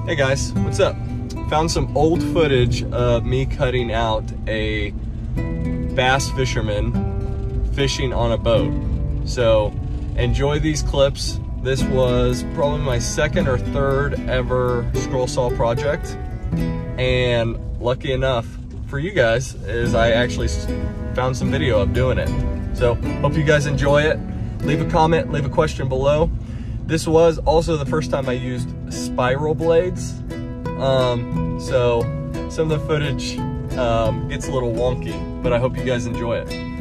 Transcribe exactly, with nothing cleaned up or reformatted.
Hey guys, what's up? Found some old footage of me cutting out a bass fisherman fishing on a boat. So enjoy these clips. This was probably my second or third ever scroll saw project. And lucky enough for you guys is I actually found some video of doing it. So hope you guys enjoy it. Leave a comment, leave a question below. This was also the first time I used spiral blades. Um, so some of the footage um, gets a little wonky, but I hope you guys enjoy it.